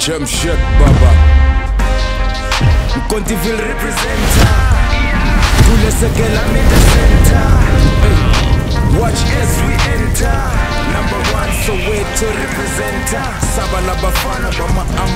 Jamshed Baba Mkontiville representer Kule Sekela Media Center. Watch as we enter. Number one, Soweto representer. Saba la Bafana Bama